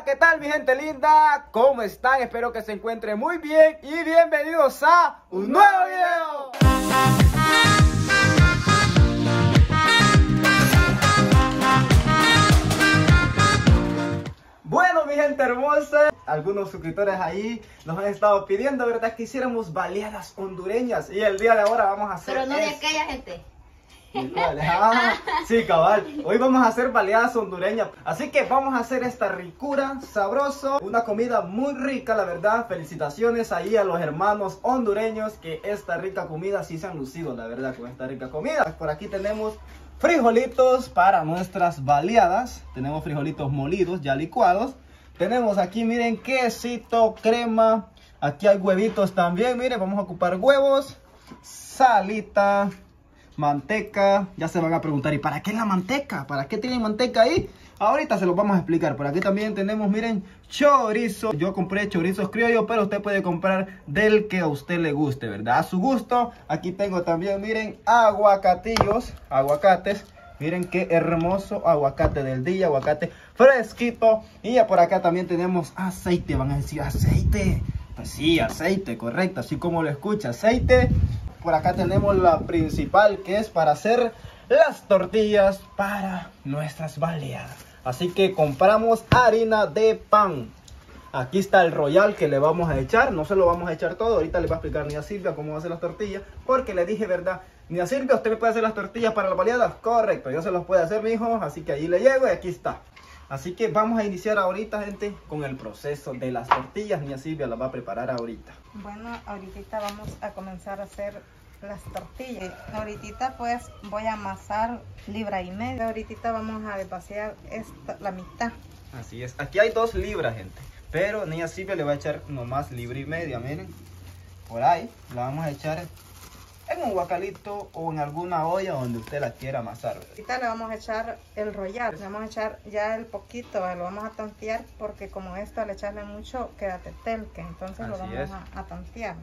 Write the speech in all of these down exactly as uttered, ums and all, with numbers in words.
Hola, ¿qué tal mi gente linda? ¿Cómo están? Espero que se encuentren muy bien y bienvenidos a un nuevo video. Bueno, mi gente hermosa, algunos suscriptores ahí nos han estado pidiendo, ¿verdad? Que hiciéramos baleadas hondureñas y el día de ahora vamos a hacer... Pero no de es... aquella gente. Ah, sí, cabal. Hoy vamos a hacer baleadas hondureñas. Así que vamos a hacer esta ricura, sabroso. Una comida muy rica, la verdad. Felicitaciones ahí a los hermanos hondureños que esta rica comida sí se han lucido, la verdad, con esta rica comida. Por aquí tenemos frijolitos para nuestras baleadas. Tenemos frijolitos molidos, ya licuados. Tenemos aquí, miren, quesito, crema. Aquí hay huevitos también, miren, vamos a ocupar huevos, salita, manteca. Ya se van a preguntar, ¿y para qué la manteca? ¿Para qué tienen manteca ahí? Ahorita se los vamos a explicar. Por aquí también tenemos, miren, chorizo. Yo compré chorizos criollos, pero usted puede comprar del que a usted le guste, ¿verdad? A su gusto. Aquí tengo también, miren, aguacatillos, aguacates. Miren qué hermoso aguacate del día, aguacate fresquito. Y ya por acá también tenemos aceite. Van a decir, ¿aceite? Pues sí, aceite, correcto, así como lo escucha, aceite. Por acá tenemos la principal, que es para hacer las tortillas para nuestras baleadas. Así que compramos harina de pan. Aquí está el royal que le vamos a echar. No se lo vamos a echar todo. Ahorita le va a explicar Nia Silvia cómo va a hacer las tortillas. Porque le dije, ¿verdad? Nia Silvia, ¿usted me puede hacer las tortillas para las baleadas? Correcto, yo se los puedo hacer, mi hijo. Así que ahí le llego y aquí está. Así que vamos a iniciar ahorita, gente, con el proceso de las tortillas. Nia Silvia las va a preparar ahorita. Bueno, ahorita vamos a comenzar a hacer las tortillas. Ahorita pues voy a amasar libra y media. Ahorita vamos a vaciar esta, la mitad. Así es. Aquí hay dos libras, gente. Pero Nia Silvia le va a echar nomás libra y media, miren. Por ahí la vamos a echar en un guacalito o en alguna olla donde usted la quiera amasar. Ahorita le vamos a echar el royal. Le vamos a echar ya el poquito, lo vamos a tantear porque como esto al echarle mucho queda tetelque. Entonces Así lo vamos es. a, a tantear.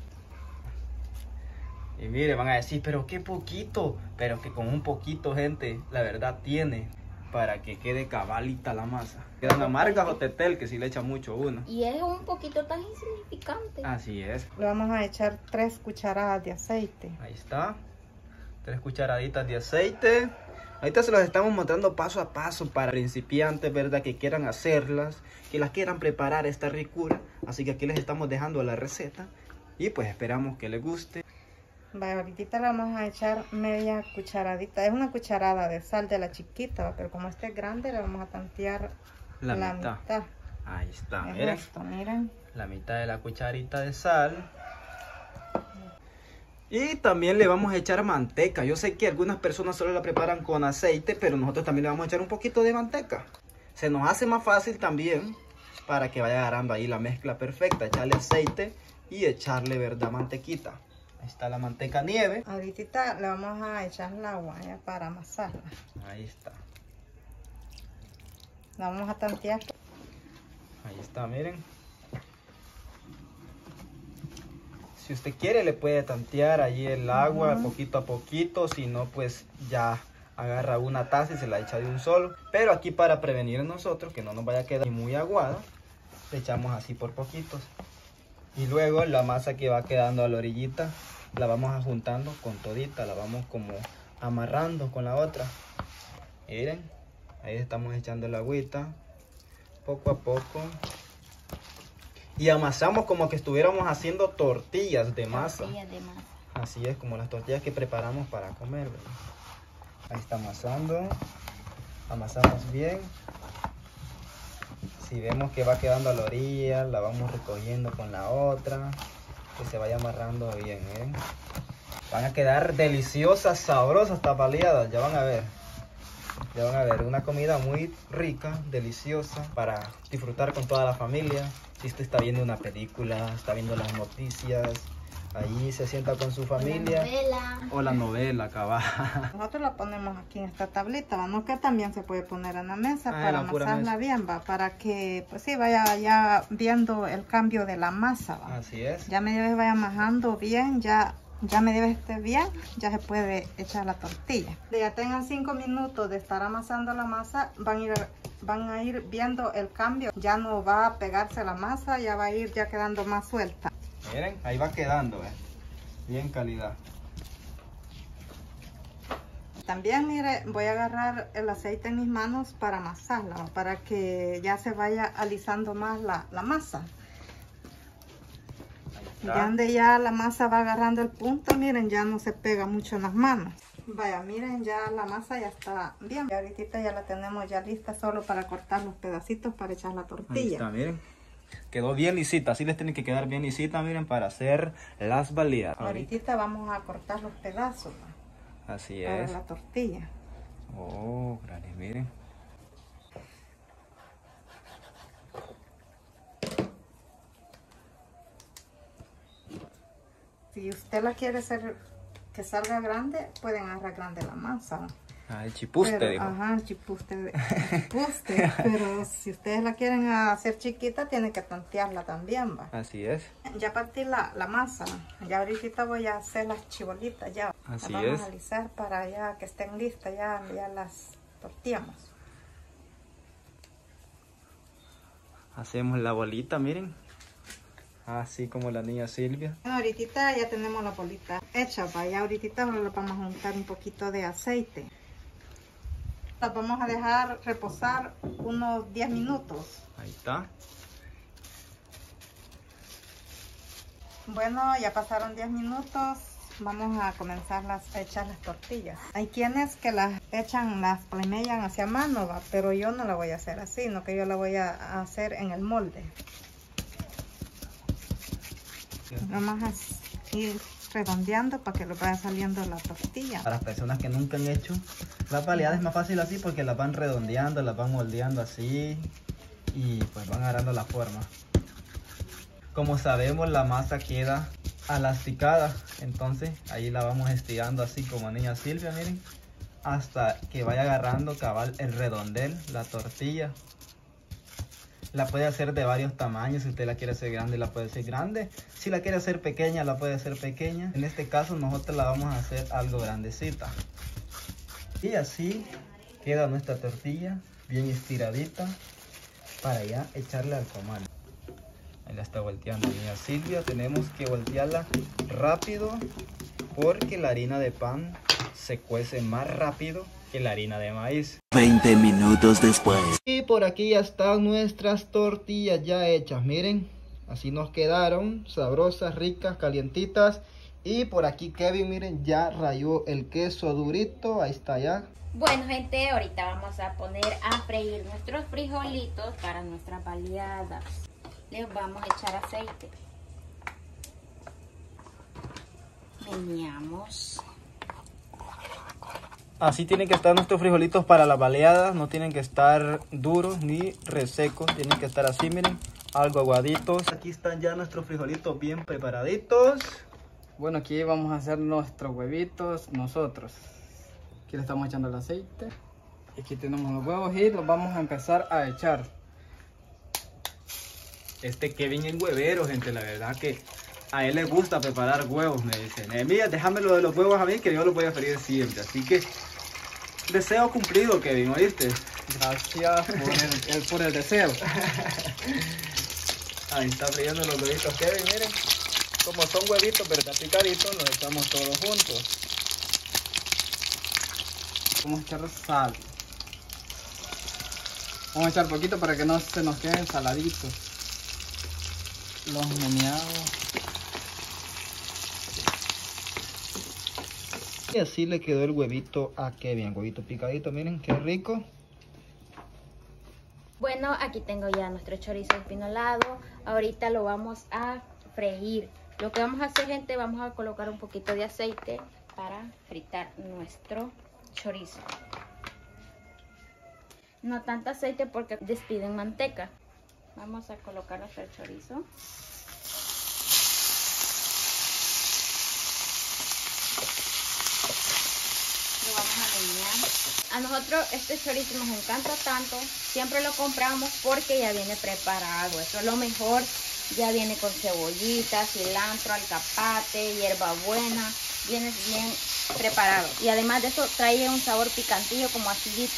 Y mire, van a decir, pero qué poquito. Pero que con un poquito, gente, la verdad tiene para que quede cabalita la masa. Quedan amargas o tetel, que si le echa mucho uno. Y es un poquito tan insignificante. Así es. Le vamos a echar tres cucharadas de aceite. Ahí está. Tres cucharaditas de aceite. Ahorita se los estamos mostrando paso a paso para principiantes, ¿verdad? Que quieran hacerlas, que las quieran preparar esta ricura. Así que aquí les estamos dejando la receta. Y pues esperamos que les guste. Vaya, ahorita le vamos a echar media cucharadita. Es una cucharada de sal de la chiquita, pero como este es grande le vamos a tantear La, la mitad. mitad. Ahí está, Es miren. esto, miren. La mitad de la cucharita de sal. Y también le vamos a echar manteca. Yo sé que algunas personas solo la preparan con aceite, pero nosotros también le vamos a echar un poquito de manteca. Se nos hace más fácil también para que vaya agarrando ahí la mezcla perfecta. Echarle aceite y echarle, ¿verdad? Mantequita. Ahí está la manteca nieve. Ahorita le vamos a echar el agua ya para amasarla. Ahí está. La vamos a tantear. Ahí está, miren. Si usted quiere le puede tantear allí el agua, uh-huh, poquito a poquito. Si no, pues ya agarra una taza y se la echa de un solo. Pero aquí para prevenir nosotros que no nos vaya a quedar muy aguada, le echamos así por poquitos. Y luego la masa que va quedando a la orillita la vamos juntando con todita, la vamos como amarrando con la otra. Miren, ahí estamos echando la agüita poco a poco. Y amasamos como que estuviéramos haciendo tortillas de masa. Tortillas de masa. Así es, como las tortillas que preparamos para comer, ¿verdad? Ahí está amasando. Amasamos bien. Si vemos que va quedando a la orilla, la vamos recogiendo con la otra. Que se vaya amarrando bien, ¿eh? Van a quedar deliciosas, sabrosas estas baleadas, ya van a ver. Ya van a ver, una comida muy rica, deliciosa, para disfrutar con toda la familia. Si usted está viendo una película, está viendo las noticias, ahí se sienta con su familia. O la novela. O la novela, cabal. Nosotros la ponemos aquí en esta tablita, ¿va? No, que también se puede poner en la mesa Ah, para la pura amasarla mesa. bien, va, para que pues sí vaya ya viendo el cambio de la masa, va. Así es. Ya medio vez vaya amasando bien, ya Ya medio esté bien, ya se puede echar la tortilla. Ya tengan cinco minutos de estar amasando la masa, van a ir, van a ir viendo el cambio. Ya no va a pegarse la masa, ya va a ir ya quedando más suelta. Miren, ahí va quedando, ¿eh? Bien calidad. También, mire, voy a agarrar el aceite en mis manos para amasarla, para que ya se vaya alisando más la, la masa. Ya donde ya la masa va agarrando el punto, miren, ya no se pega mucho en las manos. Vaya, miren, ya la masa ya está bien. Y ahorita ya la tenemos ya lista solo para cortar los pedacitos para echar la tortilla. Ahí está, miren. Quedó bien lisita, así les tiene que quedar bien lisita, miren, para hacer las baleadas. Ahorita vamos a cortar los pedazos, ¿no? Así Para es. la tortilla. Oh, grandes, miren. Si usted la quiere hacer que salga grande, pueden agarrar grande la masa. Ah, el chipuste, pero, dijo. Ajá, el chipuste. chipuste pero si ustedes la quieren hacer chiquita, tienen que tantearla también, ¿va? Así es. Ya partí la, la masa. Ya ahorita voy a hacer las chibolitas ya. Así las vamos es. a alisar para ya que estén listas, ya, ya las torteamos. Hacemos la bolita, miren. Así como la niña Silvia. Bueno, ahorita ya tenemos la bolita hecha, ¿va? Ya ahorita le vamos a juntar un poquito de aceite. Las vamos a dejar reposar unos diez minutos. Ahí está. Bueno, ya pasaron diez minutos. Vamos a comenzar las, a echar las tortillas. Hay quienes que las echan, las palmellan hacia mano, ¿va? Pero yo no la voy a hacer así, sino que yo la voy a hacer en el molde. Vamos a ir redondeando para que lo vaya saliendo la tortilla. Para las personas que nunca han hecho las baleadas es más fácil así porque las van redondeando, las van moldeando así y pues van agarrando la forma. Como sabemos, la masa queda elasticada, entonces ahí la vamos estirando así como niña Silvia, miren, hasta que vaya agarrando cabal el redondel, la tortilla. La puede hacer de varios tamaños, si usted la quiere hacer grande la puede hacer grande, si la quiere hacer pequeña la puede hacer pequeña. En este caso nosotros la vamos a hacer algo grandecita. Y así queda nuestra tortilla bien estiradita para ya echarle al comal. Ahí la está volteando niña Silvia, tenemos que voltearla rápido porque la harina de pan se cuece más rápido que la harina de maíz. veinte minutos después. Y por aquí ya están nuestras tortillas ya hechas, miren, así nos quedaron, sabrosas, ricas, calientitas. Y por aquí Kevin, miren, ya rayó el queso durito, ahí está ya. Bueno, gente, ahorita vamos a poner a freír nuestros frijolitos para nuestras baleadas. Les vamos a echar aceite. Meneamos. Así tienen que estar nuestros frijolitos para las baleadas, no tienen que estar duros ni resecos, tienen que estar así, miren, algo aguaditos. Aquí están ya nuestros frijolitos bien preparaditos. Bueno, aquí vamos a hacer nuestros huevitos nosotros. Aquí le estamos echando el aceite. Aquí tenemos los huevos y los vamos a empezar a echar. Este Kevin es huevero, gente, la verdad que a él le gusta preparar huevos, me dicen. Eh, mira, déjame lo de los huevos a mí que yo los voy a freír siempre. Así que, deseo cumplido, Kevin, ¿oíste? Gracias por el, el- por el deseo. Ahí está friendo los huevitos, Kevin, miren. Como son huevitos, pero está picaditos, los echamos todos juntos. Vamos a echar sal. Vamos a echar poquito para que no se nos queden saladitos. Los meneados. Y así le quedó el huevito a Kevin, huevito picadito, miren, qué rico. Bueno, aquí tengo ya nuestro chorizo espinolado. Ahorita lo vamos a freír. Lo que vamos a hacer, gente, vamos a colocar un poquito de aceite para fritar nuestro chorizo. No tanto aceite porque despiden manteca. Vamos a colocar nuestro chorizo. Lo vamos a menear. A nosotros este chorizo nos encanta tanto, siempre lo compramos porque ya viene preparado. Eso es lo mejor Ya viene con cebollita, cilantro, alcapate, hierbabuena. Viene bien preparado. Y además de eso trae un sabor picantillo como acidito.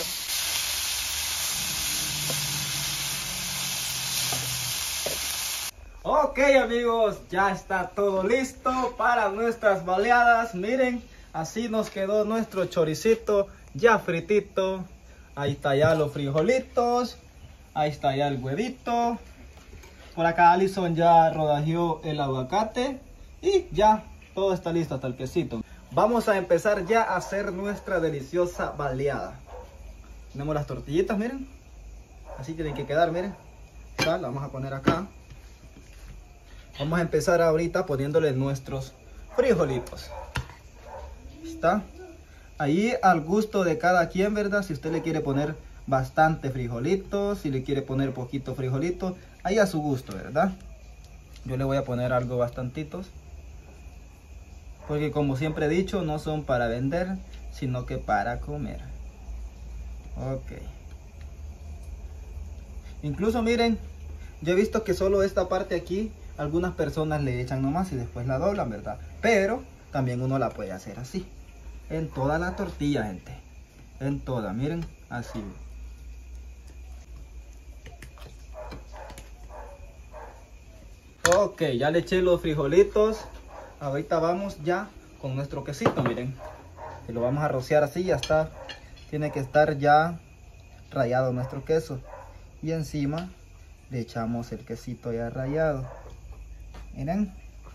Ok amigos, ya está todo listo para nuestras baleadas. Miren, así nos quedó nuestro choricito ya fritito. Ahí está ya los frijolitos. Ahí está ya el huevito. Por acá Alison ya rodajeó el aguacate. Y ya todo está listo, hasta el quesito. Vamos a empezar ya a hacer nuestra deliciosa baleada. Tenemos las tortillitas, miren. Así tienen que quedar, miren. La vamos a poner acá. Vamos a empezar ahorita poniéndole nuestros frijolitos. ¿Está? Ahí al gusto de cada quien, ¿verdad? Si usted le quiere poner bastante frijolitos, si le quiere poner poquito frijolito, ahí a su gusto, ¿verdad? Yo le voy a poner algo bastantitos. Porque como siempre he dicho, no son para vender, sino que para comer. Ok. Incluso miren, yo he visto que solo esta parte aquí, algunas personas le echan nomás y después la doblan, ¿verdad? Pero también uno la puede hacer así. En toda la tortilla, gente. En toda, miren, así. Ok, ya le eché los frijolitos. Ahorita vamos ya con nuestro quesito, miren. Y lo vamos a rociar así, ya está. Tiene que estar ya rallado nuestro queso. Y encima le echamos el quesito ya rallado. Miren.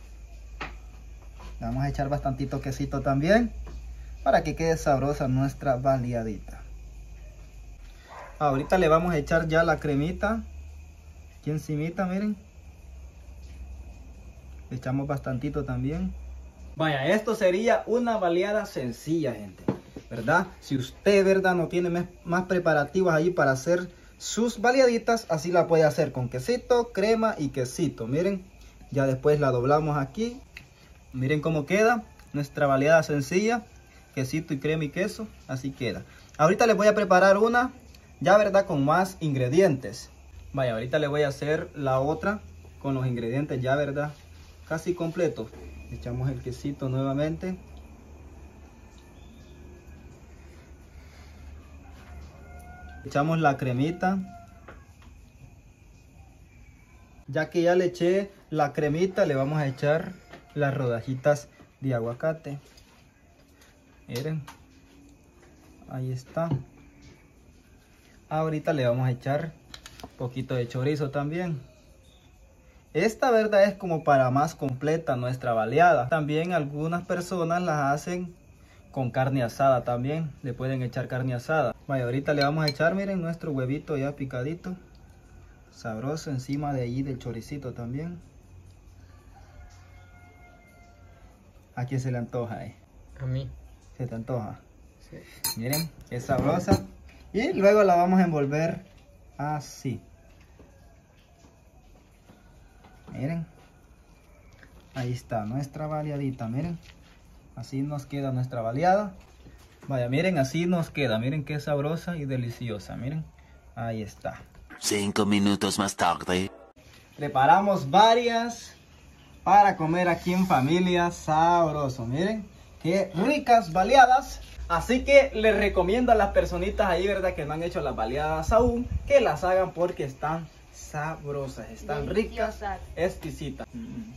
Le vamos a echar bastantito quesito también, para que quede sabrosa nuestra baleadita. Ahorita le vamos a echar ya la cremita. Aquí encimita, miren. Le echamos bastantito también. Vaya, esto sería una baleada sencilla, gente, ¿verdad? Si usted, ¿verdad?, no tiene más preparativos ahí para hacer sus baleaditas, así la puede hacer con quesito, crema y quesito. Miren, ya después la doblamos aquí. Miren cómo queda nuestra baleada sencilla. Quesito y crema y queso, así queda. Ahorita les voy a preparar una, ya, ¿verdad?, con más ingredientes. Vaya, ahorita le voy a hacer la otra con los ingredientes ya, ¿verdad?, casi completos. Echamos el quesito nuevamente. Echamos la cremita. Ya que ya le eché la cremita, le vamos a echar las rodajitas de aguacate. Miren, ahí está. Ahorita le vamos a echar un poquito de chorizo también. Esta, verdad, es como para más completa nuestra baleada. También algunas personas las hacen con carne asada también. Le pueden echar carne asada. Vaya, ahorita le vamos a echar, miren, nuestro huevito ya picadito. Sabroso, encima de ahí del choricito también. ¿A quién se le antoja, eh? A mí. ¿Se te antoja? Sí. Miren, es sabrosa. Y luego la vamos a envolver así. Miren. Ahí está nuestra baleadita, miren. Así nos queda nuestra baleada. Vaya, miren, así nos queda. Miren qué sabrosa y deliciosa, miren. Ahí está. Cinco minutos más tarde. Preparamos varias para comer aquí en familia. Sabroso, miren. Qué ricas baleadas. Así que les recomiendo a las personitas ahí, ¿verdad?, que no han hecho las baleadas aún, que las hagan porque están sabrosas, están deliciosas, ricas, exquisitas. Mm.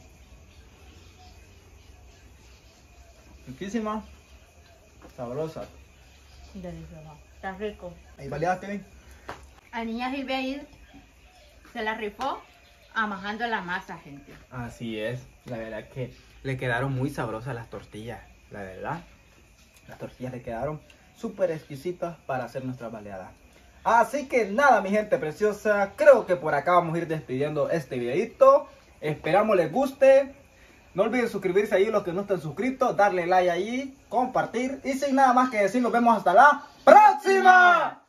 Riquísima, sabrosa. Delicioso, está rico. ¿Hay baleadas, Kevin? A niña Gilbeir se la rifó amajando la masa, gente. Así es, la verdad que le quedaron muy sabrosas las tortillas, la verdad. Las tortillas le quedaron súper exquisitas para hacer nuestra baleada. Así que nada, mi gente preciosa, creo que por acá vamos a ir despidiendo este videito. Esperamos les guste. No olviden suscribirse ahí los que no están suscritos, darle like ahí, compartir. Y sin nada más que decir, nos vemos hasta la próxima.